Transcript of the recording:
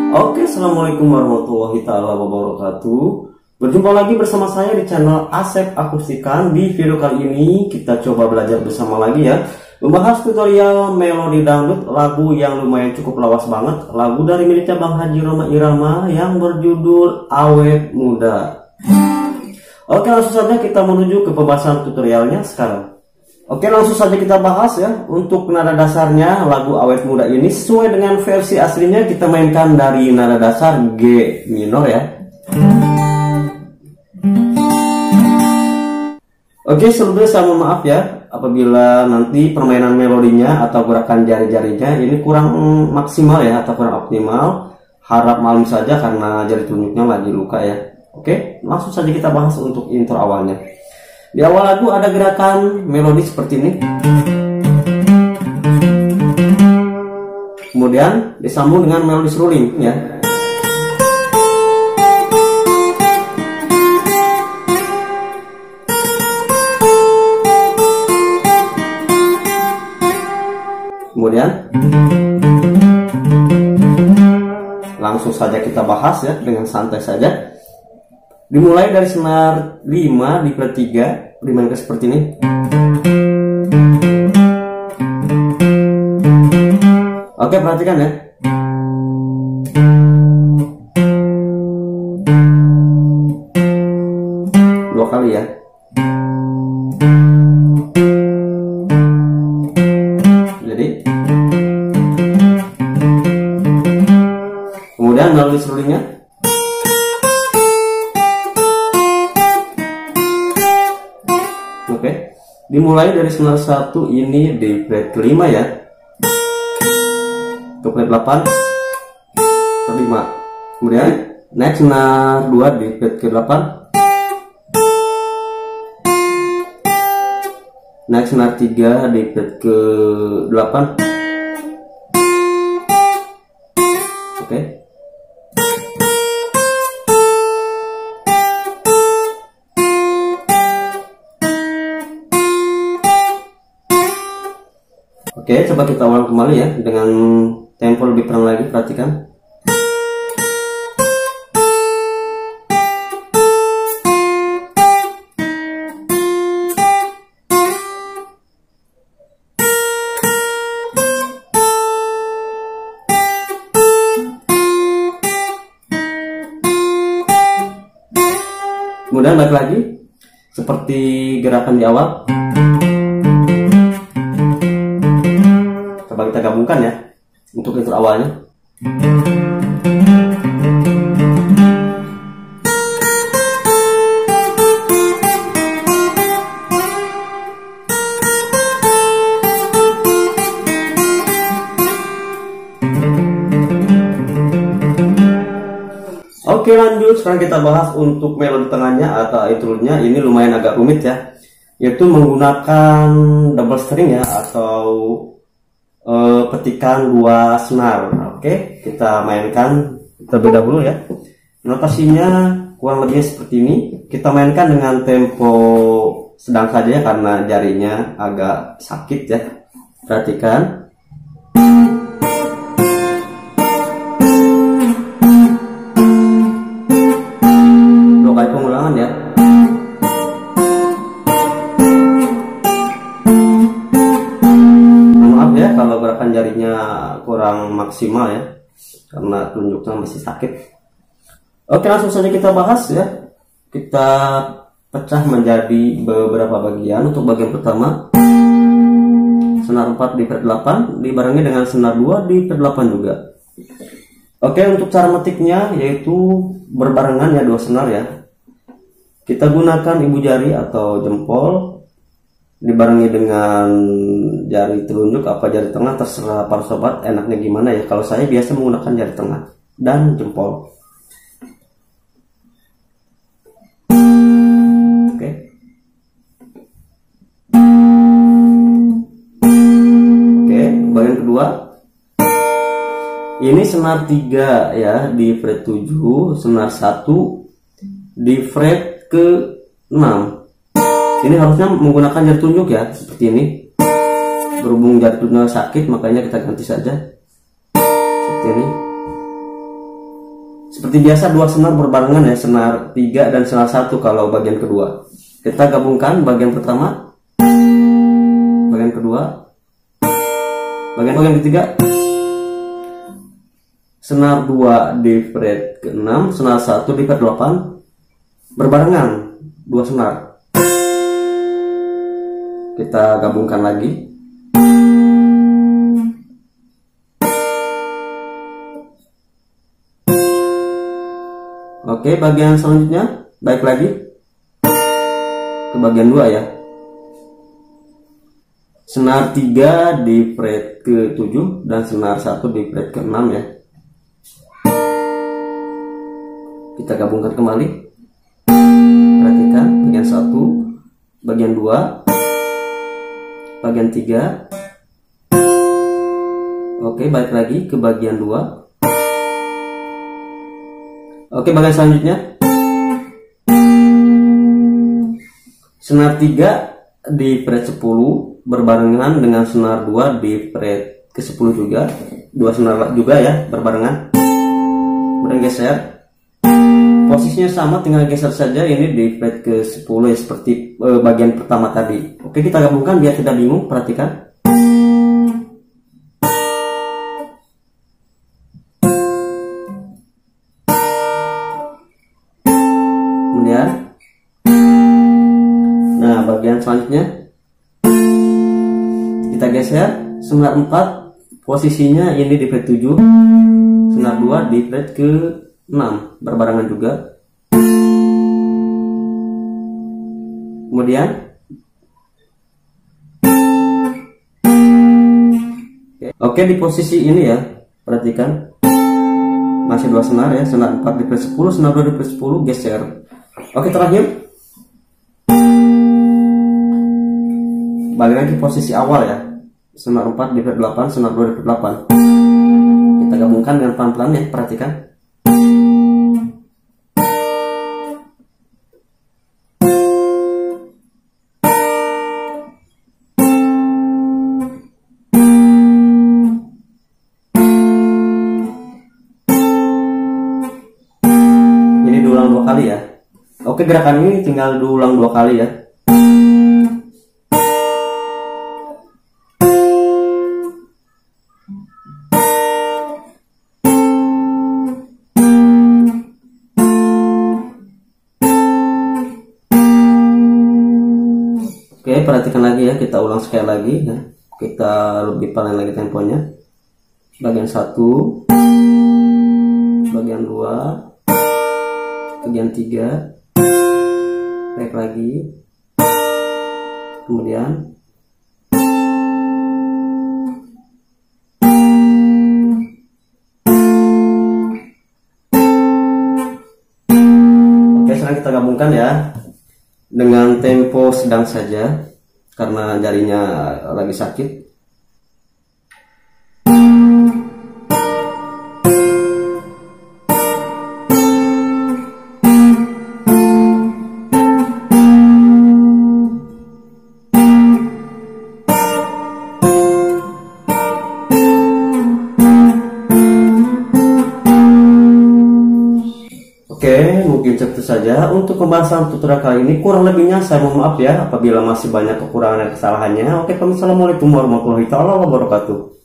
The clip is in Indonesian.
Oke, assalamualaikum warahmatullahi taala wabarakatuh. Berjumpa lagi bersama saya di channel Asep Akustikan. Di video kali ini kita coba belajar bersama lagi ya, membahas tutorial melodi dangdut, lagu yang lumayan cukup lawas banget, lagu dari miliknya Bang Haji Rhoma Irama yang berjudul Awet Muda. Oke, langsung saja kita menuju ke pembahasan tutorialnya sekarang. Oke, langsung saja kita bahas ya. Untuk nada dasarnya lagu Awet Muda ini sesuai dengan versi aslinya, kita mainkan dari nada dasar G minor ya. Oke, sebelumnya saya mohon maaf ya apabila nanti permainan melodinya atau gerakan jari-jarinya ini kurang maksimal ya atau kurang optimal. Harap maklum saja karena jari telunjuknya lagi luka ya. Oke, langsung saja kita bahas untuk intro awalnya. Di awal lagu ada gerakan melodi seperti ini. Kemudian disambung dengan melodi seruling ya. Kemudian langsung saja kita bahas ya dengan santai saja. Dimulai dari senar 5 di fret 3, dimainkan seperti ini. Oke, perhatikan ya. Dua kali ya. Jadi kemudian melalui serulingnya. Oke, dimulai dari senar 1 ini di fret kelima ya, ke fret 8 ke 5. Kemudian naik senar 2 di fret ke 8, naik senar 3 di fret ke 8. Oke, Oke, coba kita ulang kembali ya dengan tempo lebih pelan lagi, perhatikan. Kemudian balik lagi seperti gerakan di awal. Kita gabungkan ya untuk intro awalnya. Oke, lanjut. Sekarang kita bahas untuk melodi tengahnya atau intronya. Ini lumayan agak rumit ya, yaitu menggunakan double string ya atau petikan 2 senar. Oke, kita mainkan terlebih dahulu ya. Notasinya kurang lebih seperti ini. Kita mainkan dengan tempo sedang saja ya, karena jarinya agak sakit ya. Perhatikan. Dua kali pengulangan ya. Kalau gerakan jarinya kurang maksimal ya karena telunjuknya masih sakit. Oke, langsung saja kita bahas ya. Kita pecah menjadi beberapa bagian. Untuk bagian pertama, senar 4 di fret 8 dibarengi dengan senar 2 di fret 8 juga. Oke, untuk cara metiknya yaitu berbarengan ya, 2 senar ya. Kita gunakan ibu jari atau jempol dibarengi dengan jari telunjuk apa jari tengah, terserah para sobat enaknya gimana ya. Kalau saya biasa menggunakan jari tengah dan jempol. Oke. Oke, bagian kedua. Ini senar 3 ya di fret 7, senar 1 di fret ke 6. Ini harusnya menggunakan jari telunjuk ya, seperti ini. Berhubung jari telunjuknya sakit, makanya kita ganti saja seperti ini. Seperti biasa dua senar berbarengan ya, senar 3 dan senar 1 kalau bagian kedua. Kita gabungkan bagian pertama, bagian kedua, bagian ketiga. Senar 2 di fret ke-6, senar 1 di fret 8 berbarengan, dua senar. Kita gabungkan lagi. Oke, bagian selanjutnya baik lagi ke bagian 2 ya. Senar 3 di fret ke-7 dan senar 1 di fret ke-6 ya. Kita gabungkan kembali. Perhatikan bagian 1, bagian 2, bagian 3. Oke, balik lagi ke bagian 2. Oke, bagian selanjutnya senar 3 di fret 10 berbarengan dengan senar 2 di fret ke-10 juga, dua senar juga ya berbarengan. Kemudian geser, posisinya sama, tinggal geser saja ini di fret ke-10 ya, seperti bagian pertama tadi. Oke, kita gabungkan biar tidak bingung. Perhatikan. Nah, bagian selanjutnya kita geser, senar 4 posisinya ini di fret 7, senar 2 di fret ke-6 berbarengan juga. Kemudian oke, di posisi ini ya, perhatikan masih dua senar ya, senar 4 di fret 10, senar 2 di fret 10, geser. Oke, terakhir balik lagi posisi awal ya, senar 4 di fret 8, senar 2 di fret 8. Kita gabungkan dengan pelan-pelan ya, perhatikan. Ini diulang 2 kali ya. Oke, gerakan ini tinggal diulang 2 kali ya. Oke, perhatikan lagi ya, kita ulang sekali lagi ya. Kita lebih pelan lagi temponya. Bagian 1, bagian 2, bagian 3, baik lagi. Kemudian oke, sekarang kita gabungkan ya dengan tempo sedang saja karena jarinya lagi sakit. Oke, mungkin itu saja untuk pembahasan tutorial kali ini. Kurang lebihnya saya mohon maaf ya apabila masih banyak kekurangan dan kesalahannya. Oke, assalamualaikum warahmatullahi wabarakatuh.